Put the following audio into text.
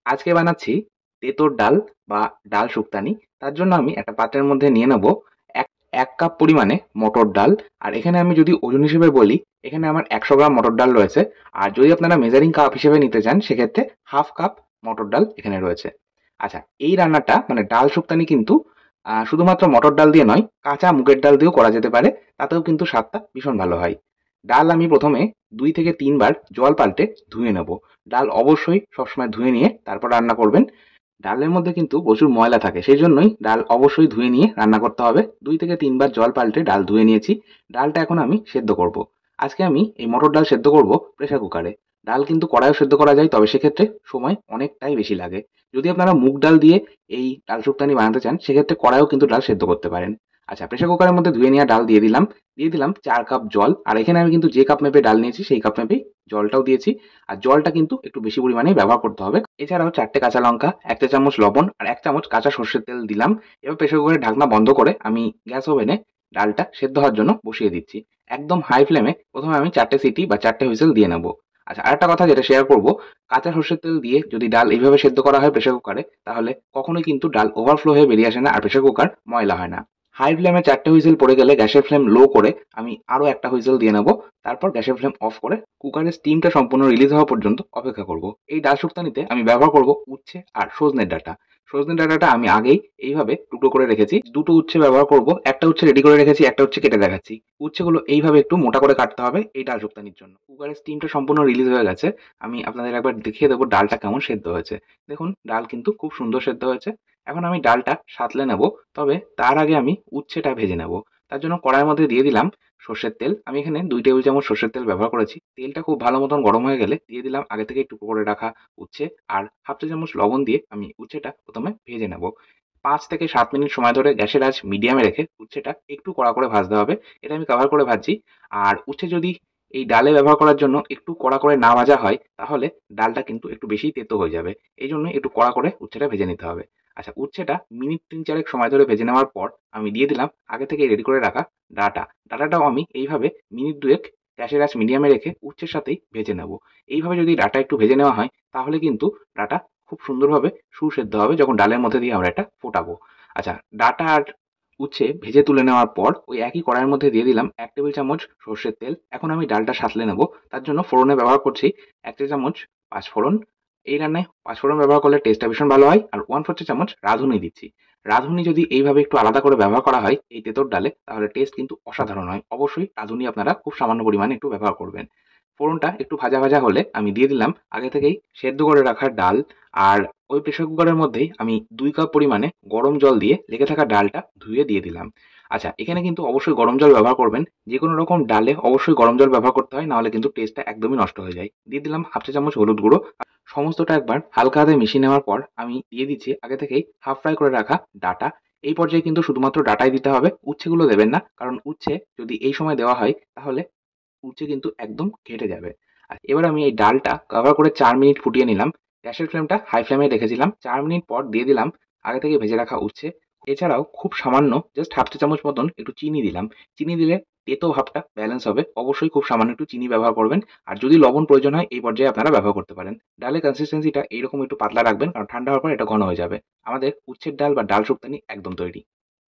আজকে বানাচ্ছি তেঁতুর ডাল বা ডাল শুক্তানি। তার জন্য আমি একটা পাত্রের মধ্যে নিয়ে নেব এক এক কাপ পরিমাণে মটর ডাল। আর এখানে আমি যদি ওজন হিসেবে বলি, এখানে আমার 100 গ্রাম মটর ডাল রয়েছে। আর যদি আপনারা মেজারিং কাপ হিসেবে নিতে চান, সেক্ষেত্রে হাফ কাপ মটর ডাল এখানে রয়েছে। আচ্ছা, এই রান্নাটা মানে ডাল শুক্তানি কিন্তু শুধুমাত্র মটর ডাল দিয়ে নয়, কাঁচা মুগের ডাল দিয়েও করা যেতে পারে। তাতেও কিন্তু স্বাদটা ভীষণ ভালো হয়। ডাল আমি প্রথমে 2 থেকে 3 বার জল পাল্টে ধুয়ে নেব। ডাল অবশ্যই সবসময় ধুয়ে নিয়ে তারপর রান্না করবেন। ডালের মধ্যে কিন্তু প্রচুর ময়লা থাকে, সেই জন্যই ডাল অবশ্যই ধুয়ে নিয়ে রান্না করতে হবে। 2 থেকে 3 বার জল পাল্টে ডাল ধুয়ে নিয়েছি। ডালটা এখন আমি সেদ্ধ করব। আজকে আমি এই মটর ডাল সেদ্ধ করব প্রেসার কুকারে। ডাল কিন্তু কড়াইও সেদ্ধ করা যায়, তবে সেক্ষেত্রে সময় অনেকটাই বেশি লাগে। যদি আপনারা মুগ ডাল দিয়ে এই ডাল শুক্তানি বানাতে চান, সেক্ষেত্রে কড়াইও কিন্তু ডাল সেদ্ধ করতে পারেন। আচ্ছা, প্রেসার কুকারের মধ্যে ধুয়ে নেওয়া ডাল দিয়ে দিলাম 4 কাপ জল। আর এখানে আমি কিন্তু যে কাপ মেপে ডাল নিয়েছি সেই কাপ মেপেই জলটাও দিয়েছি। আর জলটা কিন্তু একটু বেশি পরিমাণেই ব্যবহার করতে হবে। এছাড়াও 4টে কাঁচা লঙ্কা, 1 চা চামচ লবণ আর 1 চামচ কাঁচা সর্ষের তেল দিলাম। এবার প্রেসার কুকারের ঢাকনা বন্ধ করে আমি গ্যাস ওভেনে ডালটা সেদ্ধ হওয়ার জন্য বসিয়ে দিচ্ছি। একদম হাই ফ্লেমে প্রথমে আমি 4টে সিটি বা 4টে হুইসেল দিয়ে নেব। আচ্ছা, আরেকটা কথা যেটা শেয়ার করব, কাঁচা সর্ষের তেল দিয়ে যদি ডাল এইভাবে সেদ্ধ করা হয় প্রেসার কুকারে, তাহলে কখনোই কিন্তু ডাল ওভারফ্লো হয়ে বেরিয়ে আসে না আর প্রেসার কুকার ময়লা হয় না। হাই ফ্লেমে 4টে হুইসেল পড়ে গেলে গ্যাসের ফ্লেম লো করে আমি আরো একটা হুইসেল দিয়ে নেব। তারপর গ্যাসের ফ্লেম অফ করে কুকারের স্টিমটা সম্পূর্ণ রিলিজ হওয়া পর্যন্ত অপেক্ষা করব। এই ডাল শুক্তানিতে আমি ব্যবহার করব উচ্ছে আর সজনের ডাঁটা। সজনের ডাঁটাটা আমি আগেই এইভাবে টুকরো করে রেখেছি। দুটো উচ্ছে ব্যবহার করব। একটা উচ্ছে রেডি করে রেখেছি, একটা উচ্ছে কেটে দেখাচ্ছি। উচ্ছেগুলো এইভাবে একটু মোটা করে কাটতে হবে এই ডাল শুক্তানির জন্য। কুকারের স্টিমটা সম্পূর্ণ রিলিজ হয়ে গেছে। আমি আপনাদের একবার দেখিয়ে দেবো ডালটা কেমন সেদ্ধ হয়েছে। দেখুন, ডাল কিন্তু খুব সুন্দর সেদ্ধ হয়েছে। এখন আমি ডালটা সাঁতলে নেব। তবে তার আগে আমি উচ্ছেটা ভেজে নেব। তার জন্য কড়াইয়ের মধ্যে দিয়ে দিলাম সর্ষের তেল। আমি এখানে 2 টেবিল চামচ সর্ষের তেল ব্যবহার করেছি। তেলটা খুব ভালো মতন গরম হয়ে গেলে দিয়ে দিলাম আগে থেকেই টুকরো করে রাখা উচ্ছে আর হাফ চা চামচ লবণ দিয়ে আমি উচ্ছেটা প্রথমে ভেজে নেব। 5 থেকে 7 মিনিট সময় ধরে গ্যাসের আঁচ মিডিয়ামে রেখে উচ্ছেটা একটু কড়া করে ভাজতে হবে। এটা আমি কভার করে ভাজছি। আর উচ্ছে যদি এই ডালে ব্যবহার করার জন্য একটু কড়া করে না ভাজা হয়, তাহলে ডালটা কিন্তু একটু বেশিই তেতো হয়ে যাবে। এইজন্য একটু কড়া করে উচ্ছেটা ভেজে নিতে হবে। আচ্ছা, উচ্ছেটা মিনিট 3-4 সময় ধরে ভেজে নেওয়ার পর আমি দিয়ে দিলাম আগে থেকে রেডি করে রাখা ডাঁটা। ডাঁটাটাও আমি এইভাবে মিনিট 2 গ্যাসের আঁচ মিডিয়ামে রেখে উচ্ছের সাথেই ভেজে নেব। এইভাবে যদি ডাঁটা একটু ভেজে নেওয়া হয়, তাহলে কিন্তু ডাঁটা খুব সুন্দরভাবে সুসেদ্ধ হবে যখন ডালের মধ্যে দিয়ে আমরা এটা ফোটাবো। আচ্ছা, ডাঁটা আর উচ্ছে ভেজে তুলে নেওয়ার পর ওই একই কড়াইয়ের মধ্যে দিয়ে দিলাম 1 টেবিল চামচ সর্ষের তেল। এখন আমি ডালটা সাঁতলে নেব। তার জন্য ফোড়নে ব্যবহার করছি 1 চা চামচ পাঁচফোড়ন। এই রান্নায় পাঁচফোড়ন ব্যবহার করলে টেস্টটা ভীষণ ভালো হয়। আর 1/4 চা চামচ রাঁধুনি দিচ্ছি। রাঁধুনি যদি এইভাবে একটু আলাদা করে ব্যবহার করা হয় এই তেঁতুর ডালে, তাহলে টেস্ট কিন্তু অসাধারণ হয়। অবশ্যই রাঁধুনি আপনারা খুব সামান্য পরিমাণে একটু ব্যবহার করবেন। ফোড়নটা একটু ভাজা ভাজা হলে আমি দিয়ে দিলাম আগে থেকেই সেদ্ধ করে রাখা ডাল। আর ওই প্রেসার কুকারের মধ্যেই আমি 2 কাপ পরিমাণে গরম জল দিয়ে লেগে থাকা ডালটা ধুয়ে দিয়ে দিলাম। আচ্ছা, এখানে কিন্তু অবশ্যই গরম জল ব্যবহার করবেন। যেকোনো রকম ডালে অবশ্যই গরম জল ব্যবহার করতে হয়, নাহলে কিন্তু টেস্টটা একদমই নষ্ট হয়ে যায়। দিয়ে দিলাম হাফ চা চামচ হলুদ গুঁড়ো। সমস্তটা একবার হালকা হাতে মিশিয়ে নেওয়ার পর আমি দিয়ে দিচ্ছি আগে থেকেই হাফ ফ্রাই করে রাখা ডাটা। এই পর্যায়ে কিন্তু শুধুমাত্র ডাটাই দিতে হবে, উচ্ছেগুলো দেবেন না। কারণ উচ্ছে যদি এই সময় দেওয়া হয়, তাহলে উচ্ছে কিন্তু একদম ঘেঁটে যাবে। আর এবার আমি এই ডালটা কভার করে 4 মিনিট ফুটিয়ে নিলাম। গ্যাসের ফ্লেমটা হাই ফ্লেমে রেখেছিলাম। 4 মিনিট পর দিয়ে দিলাম আগে থেকে ভেজে রাখা উচ্ছে। এছাড়াও খুব সামান্য জাস্ট হাফ চা চামচ মতন একটু চিনি দিলাম। চিনি দিলে তেতো ভাবটা ব্যালেন্স হবে। অবশ্যই খুব সামান্য একটু চিনি ব্যবহার করবেন। আর যদি লবণ প্রয়োজন হয় এই পর্যায়ে আপনারা ব্যবহার করতে পারেন। ডালের কনসিস্টেন্সিটা এইরকম একটু পাতলা রাখবেন, কারণ ঠান্ডা হওয়ার পর এটা ঘন হয়ে যাবে। আমাদের উচ্ছের ডাল বা ডাল শুক্তানি একদম তৈরি।